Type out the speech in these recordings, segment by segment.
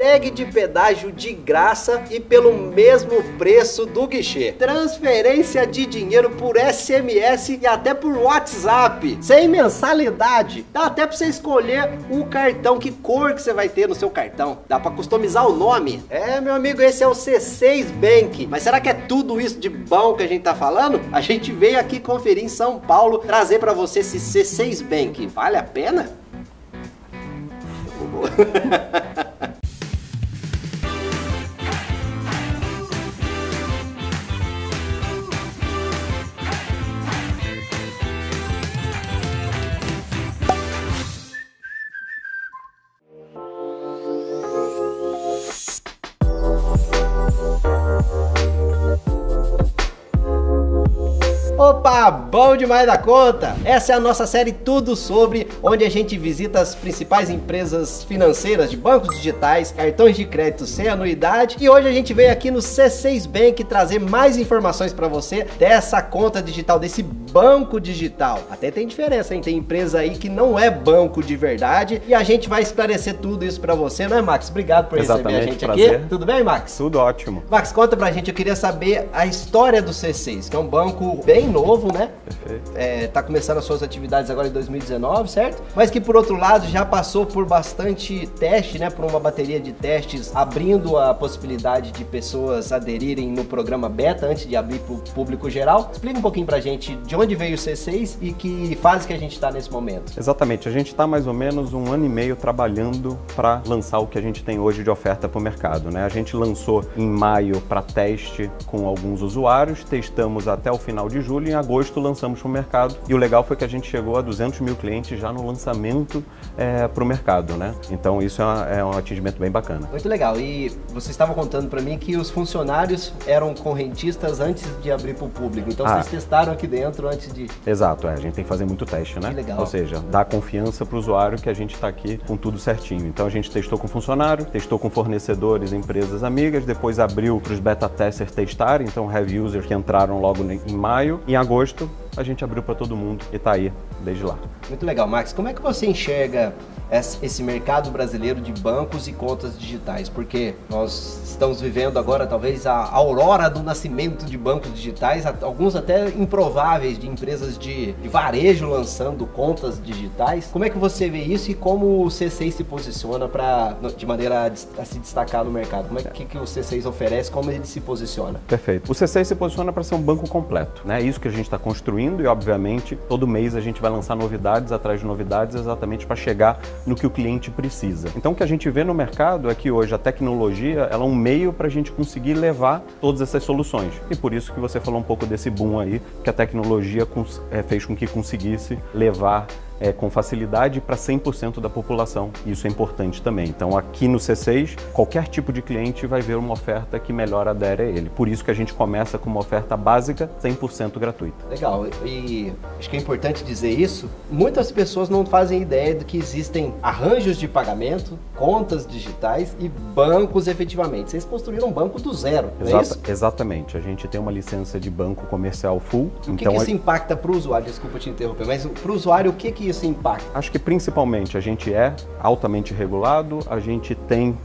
tag de pedágio de graça e pelo mesmo preço do guichê. Transferência de dinheiro por SMS e até por WhatsApp, sem mensalidade. Dá até pra você escolher o cartão, que cor que você vai ter no seu cartão. Dá pra customizar o nome. É, meu amigo, esse é o C6 Bank. Mas será que é tudo isso de bom que a gente tá falando? A gente veio aqui conferir em São Paulo, trazer pra você esse C6 Bank. Vale a pena? Opa, bom demais da conta! Essa é a nossa série Tudo Sobre, onde a gente visita as principais empresas financeiras de bancos digitais, cartões de crédito sem anuidade, e hoje a gente veio aqui no C6 Bank trazer mais informações para você dessa conta digital, desse banco digital. Até tem diferença, hein? Tem empresa aí que não é banco de verdade, e a gente vai esclarecer tudo isso para você, não é, Max? Obrigado por receber a gente aqui. Tudo bem, Max? Tudo ótimo. Max, conta pra gente, eu queria saber a história do C6, que é um banco bem novo, né? Perfeito. Tá começando as suas atividades agora em 2019, certo? Mas que por outro lado já passou por bastante teste, né? Por uma bateria de testes, abrindo a possibilidade de pessoas aderirem no programa beta antes de abrir para o público geral. Explica um pouquinho pra gente de onde veio o C6 e que fase que a gente está nesse momento. Exatamente, a gente está mais ou menos 1 ano e meio trabalhando para lançar o que a gente tem hoje de oferta para o mercado, né? A gente lançou em maio para teste com alguns usuários, testamos até o final de julho, em agosto lançamos para o mercado, e o legal foi que a gente chegou a 200 mil clientes já no lançamento para o mercado, né? Então isso é um atingimento bem bacana. Muito legal. E vocês estavam contando para mim que os funcionários eram correntistas antes de abrir para o público, então vocês testaram aqui dentro antes de... Exato, a gente tem que fazer muito teste, né? Que legal. Ou seja, dar confiança para o usuário que a gente está aqui com tudo certinho. Então a gente testou com funcionário, testou com fornecedores, empresas amigas, depois abriu para os beta testers testarem, então heavy users que entraram logo em maio. Em agosto a gente abriu para todo mundo e está aí desde lá. Muito legal, Max. Como é que você enxerga esse mercado brasileiro de bancos e contas digitais? Porque nós estamos vivendo agora talvez a aurora do nascimento de bancos digitais, alguns até improváveis, de empresas de varejo lançando contas digitais. Como é que você vê isso e como o C6 se posiciona de maneira a se destacar no mercado? Como é que o C6 oferece, como ele se posiciona? Perfeito. O C6 se posiciona para ser um banco completo, né? Isso que a gente está construindo, e obviamente todo mês a gente vai lançar novidades atrás de novidades exatamente para chegar no que o cliente precisa. Então o que a gente vê no mercado é que hoje a tecnologia ela é um meio para a gente conseguir levar todas essas soluções. E por isso que você falou um pouco desse boom aí, que a tecnologia fez com que conseguisse levar com facilidade para 100% da população. Isso é importante também. Então aqui no C6, qualquer tipo de cliente vai ver uma oferta que melhor adere a ele. Por isso que a gente começa com uma oferta básica 100% gratuita. Legal. E acho que é importante dizer isso. Muitas pessoas não fazem ideia de que existem arranjos de pagamento, contas digitais e bancos efetivamente. Vocês construíram um banco do zero, não é isso? Exatamente. A gente tem uma licença de banco comercial full. O que isso impacta para o usuário? Desculpa te interromper, mas para o usuário o que isso impacta? Acho que principalmente a gente é altamente regulado, a gente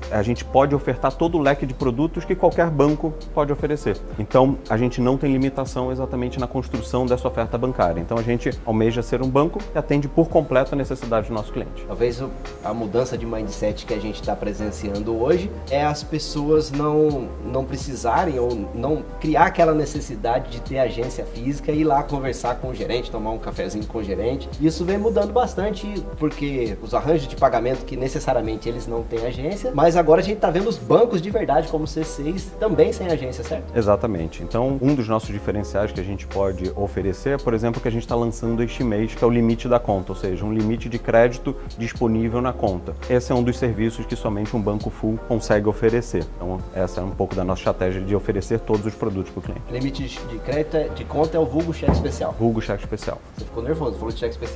pode ofertar todo o leque de produtos que qualquer banco pode oferecer. Então a gente não tem limitação exatamente na construção dessa oferta bancária. Então a gente almeja ser um banco que atende por completo a necessidade do nosso cliente. Talvez a mudança de mindset que a gente está presenciando hoje é as pessoas não precisarem ou não criar aquela necessidade de ter agência física e ir lá conversar com o gerente, tomar um cafezinho com o gerente. Isso vem mudando bastante, porque os arranjos de pagamento que necessariamente eles não têm agência, mas agora a gente está vendo os bancos de verdade, como o C6, também sem agência, certo? Exatamente. Então, um dos nossos diferenciais que a gente pode oferecer é, por exemplo, que a gente está lançando este mês, que é o limite da conta, ou seja, um limite de crédito disponível na conta. Esse é um dos serviços que somente um banco full consegue oferecer. Então, essa é um pouco da nossa estratégia de oferecer todos os produtos para o cliente. Limite de crédito de conta é o vulgo cheque especial. Vulgo cheque especial. Você ficou nervoso, falou de cheque especial já.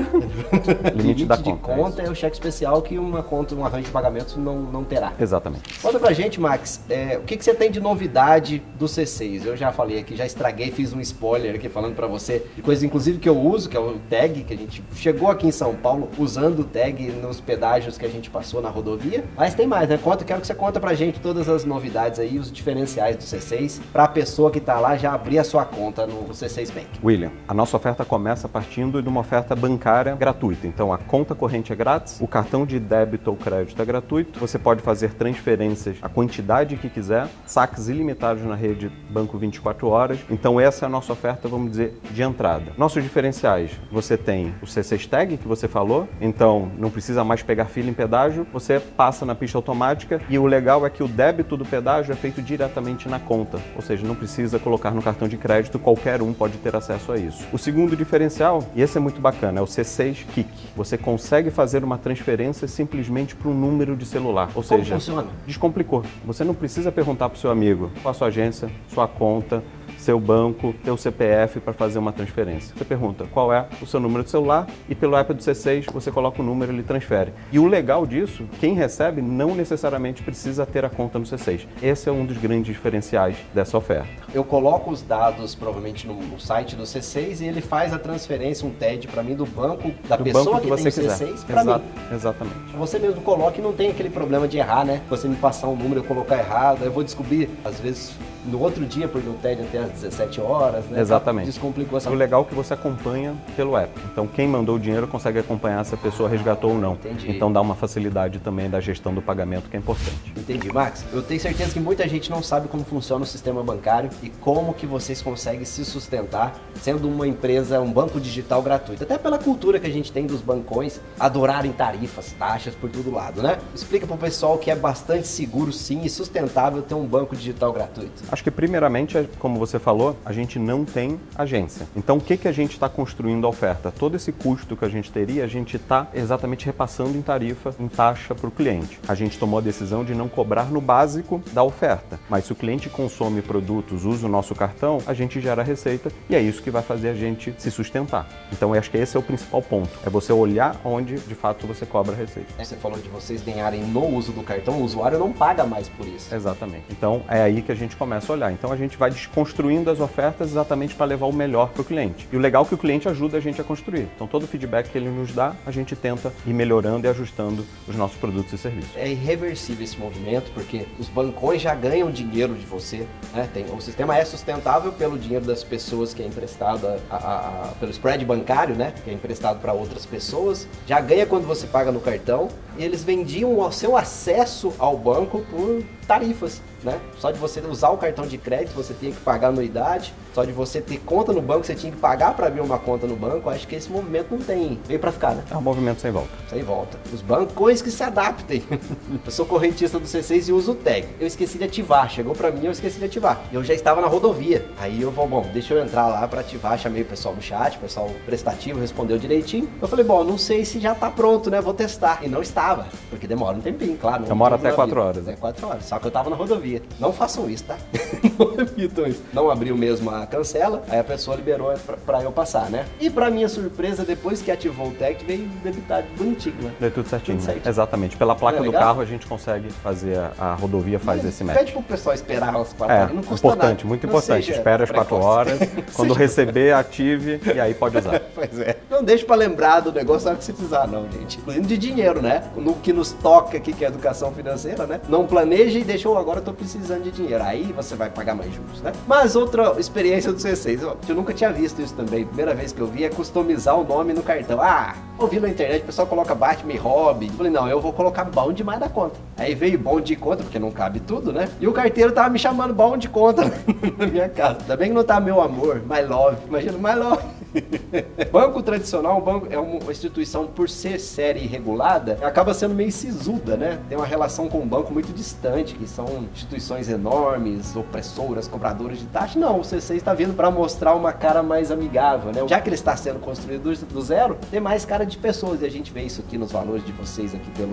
Limite da de conta. conta é o cheque especial que uma conta, um arranjo de pagamentos não terá. Exatamente. Conta pra gente, Max, o que você tem de novidade do C6? Eu já falei aqui, já estraguei, fiz um spoiler aqui falando pra você de coisas inclusive que eu uso, que é o tag, que a gente chegou aqui em São Paulo usando o tag nos pedágios que a gente passou na rodovia. Mas tem mais, né? Quero que você conta pra gente todas as novidades aí, os diferenciais do C6, pra pessoa que tá lá já abrir a sua conta no C6 Bank. William, a nossa oferta começa partindo de uma oferta bancária gratuita. Então, a conta corrente é grátis, o cartão de débito ou crédito é gratuito, você pode fazer transferências a quantidade que quiser, saques ilimitados na rede Banco 24 horas. Então, essa é a nossa oferta, vamos dizer, de entrada. Nossos diferenciais, você tem o C6 Tag, que você falou, então não precisa mais pegar fila em pedágio, você passa na pista automática e o legal é que o débito do pedágio é feito diretamente na conta, ou seja, não precisa colocar no cartão de crédito, qualquer um pode ter acesso a isso. O segundo diferencial, e esse é muito bacana, é o C6 Kick. Você consegue fazer uma transferência simplesmente para um número de celular, ou seja, funciona? Descomplicou. Você não precisa perguntar para o seu amigo qual a sua agência, sua conta, seu banco, seu CPF para fazer uma transferência. Você pergunta qual é o seu número de celular e pelo app do C6 você coloca o número e ele transfere. E o legal disso, quem recebe não necessariamente precisa ter a conta no C6. Esse é um dos grandes diferenciais dessa oferta. Eu coloco os dados provavelmente no site do C6 e ele faz a transferência, um TED para mim do banco da pessoa que tem o C6 para mim. Exatamente. Você mesmo coloca e não tem aquele problema de errar, né? Você me passar um número, eu colocar errado, eu vou descobrir às vezes no outro dia, porque o TED até às 17 horas, né? Exatamente. Descomplicou essa... O legal é que você acompanha pelo app. Então, quem mandou o dinheiro consegue acompanhar se a pessoa resgatou ou não. Entendi. Então, dá uma facilidade também da gestão do pagamento, que é importante. Entendi, Max. Eu tenho certeza que muita gente não sabe como funciona o sistema bancário e como que vocês conseguem se sustentar sendo uma empresa, um banco digital gratuito. Até pela cultura que a gente tem dos bancões adorarem tarifas, taxas por todo lado, né? Explica pro pessoal que é bastante seguro, sim, e sustentável ter um banco digital gratuito. Acho que primeiramente, como você falou, a gente não tem agência. Então, o que a gente está construindo a oferta? Todo esse custo que a gente teria, a gente está exatamente repassando em tarifa, em taxa para o cliente. A gente tomou a decisão de não cobrar no básico da oferta, mas se o cliente consome produtos, usa o nosso cartão, a gente gera receita e é isso que vai fazer a gente se sustentar. Então, eu acho que esse é o principal ponto, é você olhar onde, de fato, você cobra a receita. Você falou de vocês ganharem no uso do cartão, o usuário não paga mais por isso. Exatamente. Então, é aí que a gente começa a olhar. Então, a gente vai desconstruindo as ofertas exatamente para levar o melhor para o cliente. E o legal é que o cliente ajuda a gente a construir. Então, todo o feedback que ele nos dá, a gente tenta ir melhorando e ajustando os nossos produtos e serviços. É irreversível esse movimento, porque os bancões já ganham dinheiro de você, né? O sistema é sustentável pelo dinheiro das pessoas que é emprestado, pelo spread bancário, né? Que é emprestado para outras pessoas. Já ganha quando você paga no cartão. E eles vendiam o seu acesso ao banco por tarifas, né? Só de você usar o cartão de crédito, você tinha que pagar anuidade. Só de você ter conta no banco, você tinha que pagar para abrir uma conta no banco. Acho que esse movimento não tem, veio para ficar, né? É um movimento sem volta. Sem volta. Os bancões que se adaptem. Eu sou correntista do C6 e uso o tag. Eu esqueci de ativar. Chegou para mim, eu esqueci de ativar. Eu já estava na rodovia. Aí eu vou, bom, deixa eu entrar lá para ativar. Chamei o pessoal no chat, o pessoal prestativo respondeu direitinho. Eu falei, bom, não sei se já tá pronto, né? Vou testar. E não estava, porque demora um tempinho, claro. Demora até 4 horas. Até 4 horas. Só que eu tava na rodovia. Não façam isso, tá? Não repitam isso. Não abriu mesmo a cancela, aí a pessoa liberou pra eu passar, né? E pra minha surpresa, depois que ativou o tag, veio debitado bonitinho, né? Deu tudo certinho. Tudo certinho. Exatamente. Pela placa do legal? carro, a gente consegue fazer, a rodovia faz esse match. Pede pro pessoal esperar as 4 horas. Não custa importante, nada. muito Não importante. seja Espera as 4 horas. Quando receber, ative e aí pode usar. Pois é. Não deixe pra lembrar do negócio na hora que você precisar, não, gente. Incluindo de dinheiro, né? No que nos toca aqui, que é educação financeira, né? Não planeje e deixa, agora eu tô precisando de dinheiro. Aí você vai pagar mais juros, né? Mas outra experiência do C6, eu nunca tinha visto isso também. Primeira vez que eu vi é customizar o nome no cartão. Ouvi na internet, o pessoal coloca Batman e Robin. Eu falei, não, eu vou colocar bom demais da conta. Aí veio bom de conta, porque não cabe tudo, né? E o carteiro tava me chamando bom de conta na minha casa. Ainda bem que não tá meu amor, my love. Imagina, my love. Banco tradicional, um banco é uma instituição, por ser série regulada, acaba sendo meio sisuda, né? Tem uma relação com o banco muito distante, que são instituições enormes, opressoras, cobradoras de taxa. Não, o C6 está vindo para mostrar uma cara mais amigável, né? Já que ele está sendo construído do zero, tem mais cara de pessoas, e a gente vê isso aqui nos valores de vocês, aqui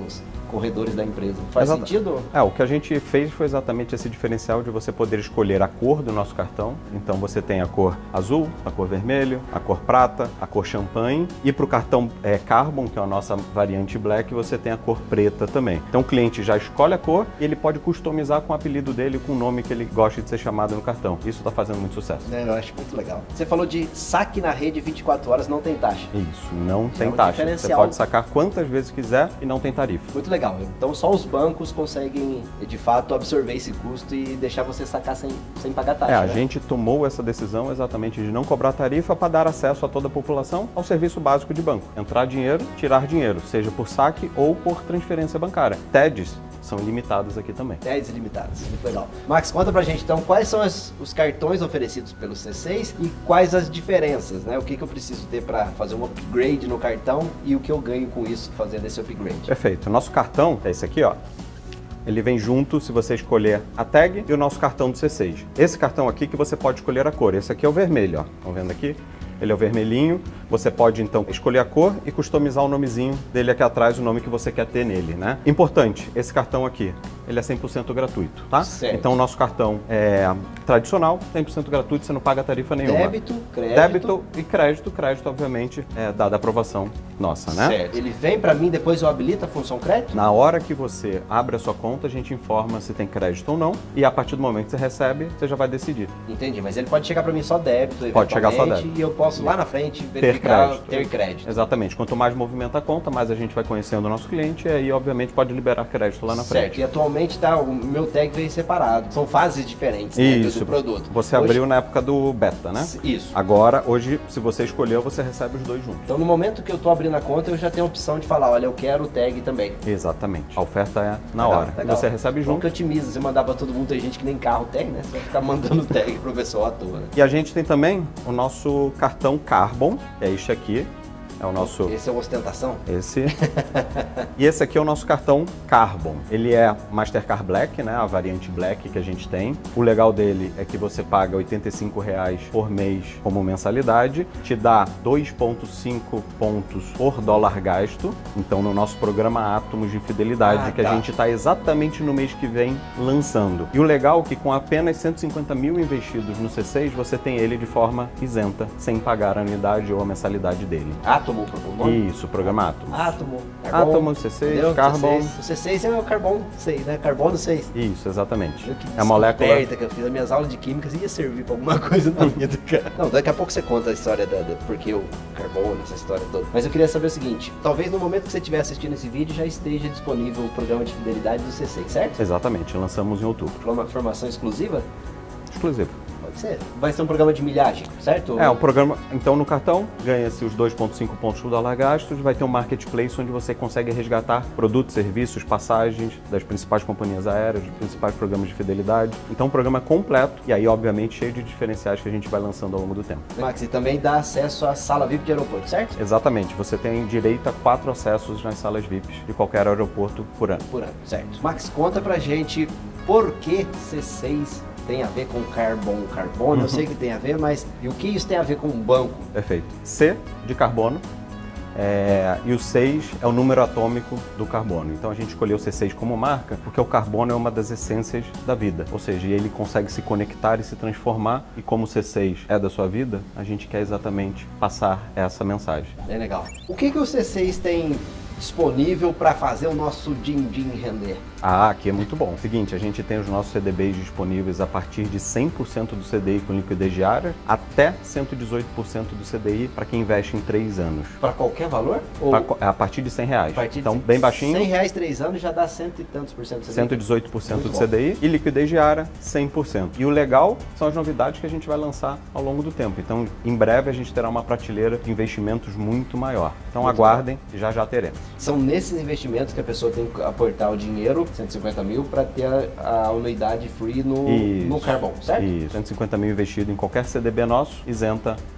corredores da empresa. Faz sentido? O que a gente fez foi exatamente esse diferencial de você poder escolher a cor do nosso cartão. Então você tem a cor azul, a cor vermelho, a cor prata, a cor champanhe. E para o cartão Carbon, que é a nossa variante Black, você tem a cor preta também. Então o cliente já escolhe a cor e ele pode customizar com o apelido dele, com o nome que ele gosta de ser chamado no cartão. Isso está fazendo muito sucesso. Eu acho muito legal. Você falou de saque na rede 24 horas, não tem taxa. Isso, não tem taxa. Você pode sacar quantas vezes quiser e não tem tarifa. Muito legal. Então só os bancos conseguem, de fato, absorver esse custo e deixar você sacar sem pagar taxa. A gente tomou essa decisão exatamente de não cobrar tarifa para dar acesso a toda a população ao serviço básico de banco. Entrar dinheiro, tirar dinheiro, seja por saque ou por transferência bancária. TEDs são ilimitados aqui também. TEDs ilimitados, muito legal. Max, conta pra gente então quais são os cartões oferecidos pelo C6 e quais as diferenças, né? O que eu preciso ter para fazer um upgrade no cartão e o que eu ganho com isso fazendo esse upgrade. Perfeito. Nosso cartão é esse aqui, ó. Ele vem junto se você escolher a tag e o nosso cartão do C6. Esse cartão aqui que você pode escolher a cor. Esse aqui é o vermelho, ó. Estão vendo aqui? Ele é o vermelhinho. Você pode, então, escolher a cor e customizar o nomezinho dele aqui atrás, o nome que você quer ter nele, né? Importante, esse cartão aqui, ele é 100% gratuito, tá? Certo. Então, o nosso cartão é tradicional, 100% gratuito, você não paga tarifa nenhuma. Débito, crédito. Débito e crédito. Crédito, obviamente, é dada a aprovação nossa, né? Certo. Ele vem para mim, depois eu habilito a função crédito? Na hora que você abre a sua conta, a gente informa se tem crédito ou não. E a partir do momento que você recebe, você já vai decidir. Entendi, mas ele pode chegar para mim só débito, pode chegar só débito. E eu posso lá na frente verificar ter crédito. Exatamente. Quanto mais movimenta a conta, mais a gente vai conhecendo o nosso cliente e aí, obviamente, pode liberar crédito lá na frente. Certo. E atualmente o meu tag veio separado. São fases diferentes, né, do produto. Você abriu na época do beta, né? Isso. Agora, hoje, se você escolheu, você recebe os dois juntos. Então, no momento que eu estou abrindo a conta, eu já tenho a opção de falar, olha, eu quero o tag também. Exatamente. A oferta é na hora. Legal. Você recebe junto. Bom que otimiza. Você mandar para todo mundo, tem gente que nem carro tag, né? Você vai ficar mandando tag pro pessoal à toa, né? E a gente tem também o nosso cartão Carbon, é este aqui. É o nosso... Esse é o ostentação? Esse. E esse aqui é o nosso cartão Carbon. Ele é Mastercard Black, né? A variante Black que a gente tem. O legal dele é que você paga R$ 85 por mês como mensalidade. Te dá 2,5 pontos por dólar gasto. Então, no nosso programa Átomos de Fidelidade, que a gente está exatamente no mês que vem lançando. E o legal é que com apenas 150 mil investidos no C6, você tem ele de forma isenta, sem pagar a anuidade ou a mensalidade dele. Átomo, o nome? Isso, o programa Átomos. Átomo, Átomos, C6, Carbon. O C6 é o carbono 6, né? Carbono 6. Isso, exatamente. É a molécula que eu fiz. As minhas aulas de química ia servir pra alguma coisa na vida, cara. Não, daqui a pouco você conta a história porque o carbono, essa história toda. Mas eu queria saber o seguinte, talvez no momento que você estiver assistindo esse vídeo já esteja disponível o programa de fidelidade do C6, certo? Exatamente, lançamos em outubro. Uma formação exclusiva? Exclusivo. Vai ser um programa de milhagem, certo? É, um programa, então no cartão ganha-se os 2,5 pontos por dólar gastos, vai ter um marketplace onde você consegue resgatar produtos, serviços, passagens das principais companhias aéreas, dos principais programas de fidelidade. Então um programa completo e aí obviamente cheio de diferenciais que a gente vai lançando ao longo do tempo. Max, e também dá acesso à sala VIP de aeroporto, certo? Exatamente, você tem direito a 4 acessos nas salas VIPs de qualquer aeroporto por ano. Por ano, certo. Max, conta pra gente por que C6 tem a ver com carbono, eu sei que tem a ver, mas e o que isso tem a ver com um banco? Perfeito. C de carbono e o 6 é o número atômico do carbono. Então a gente escolheu o C6 como marca porque o carbono é uma das essências da vida, ou seja, ele consegue se conectar e se transformar e como o C6 é da sua vida, a gente quer exatamente passar essa mensagem. É legal. O que o C6 tem disponível para fazer o nosso din-din render? Aqui é muito bom. Seguinte, a gente tem os nossos CDBs disponíveis a partir de 100% do CDI com liquidez diária até 118% do CDI para quem investe em 3 anos. Para qualquer valor? Ou... A partir de R$100. Então, bem baixinho. R$100, 3 anos já dá cento e tantos por cento do CDI. 118% do CDI e liquidez diária 100%. E o legal são as novidades que a gente vai lançar ao longo do tempo. Então, em breve a gente terá uma prateleira de investimentos muito maior. Então, muito aguardem, já teremos. São nesses investimentos que a pessoa tem que aportar o dinheiro, 150 mil, para ter a anuidade free no Carbon, certo? Isso, 150 mil investido em qualquer CDB nosso, isenta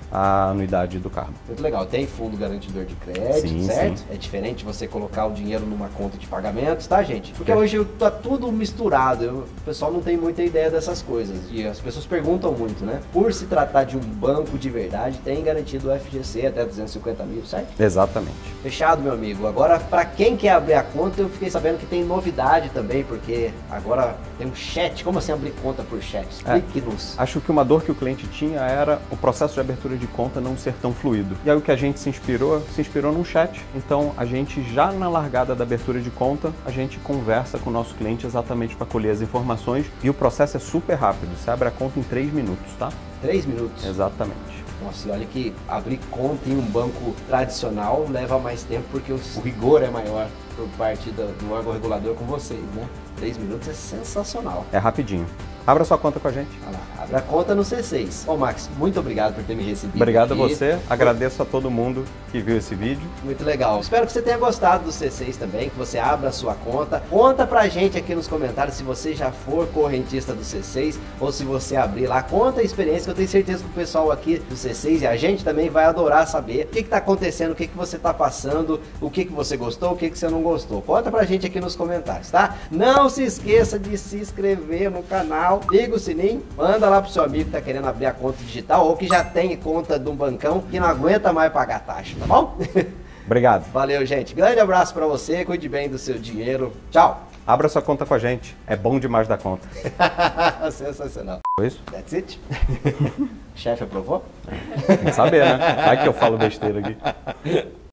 a anuidade do carro. Muito legal. Tem fundo garantidor de crédito, Sim, certo? sim. É diferente você colocar o dinheiro numa conta de pagamentos, tá, gente? Porque hoje tá tudo misturado. O pessoal não tem muita ideia dessas coisas. E as pessoas perguntam muito, né? Por se tratar de um banco de verdade, tem garantido o FGC até 250 mil, certo? Exatamente. Fechado, meu amigo. Agora, para quem quer abrir a conta, eu fiquei sabendo que tem novidade também, porque agora tem um chat. Como assim abrir conta por chat? Explique-nos. Acho que uma dor que o cliente tinha era o processo de abertura de conta não ser tão fluido. E aí o que a gente se inspirou num chat. Então, a gente já na largada da abertura de conta, a gente conversa com o nosso cliente exatamente para colher as informações e o processo é super rápido. Você abre a conta em 3 minutos, tá? 3 minutos? Exatamente. Nossa, e olha que abrir conta em um banco tradicional leva mais tempo porque o rigor é maior por parte do órgão regulador com vocês, né? 3 minutos é sensacional. É rapidinho. Abra sua conta com a gente. Olha lá, abre a conta no C6. Ô Max, muito obrigado por ter me recebido. Obrigado aqui. a você, agradeço a todo mundo que viu esse vídeo. Muito legal. Espero que você tenha gostado do C6 também, que você abra a sua conta. Conta pra gente aqui nos comentários se você já for correntista do C6 ou se você abrir lá. Conta a experiência, que eu tenho certeza que o pessoal aqui do C6 e a gente também vai adorar saber o que tá acontecendo, o que você tá passando, o que você gostou, o que você não gostou. Conta pra gente aqui nos comentários, tá? Não se esqueça de se inscrever no canal, liga o sininho, manda lá pro seu amigo que tá querendo abrir a conta digital ou que já tem conta de um bancão que não aguenta mais pagar taxa, tá bom? Obrigado. Valeu, gente. Grande abraço pra você, cuide bem do seu dinheiro. Tchau. Abra sua conta com a gente, é bom demais da conta. Sensacional. Foi isso? That's it? Chefe aprovou? Tem que saber, né? Vai que eu falo besteira aqui.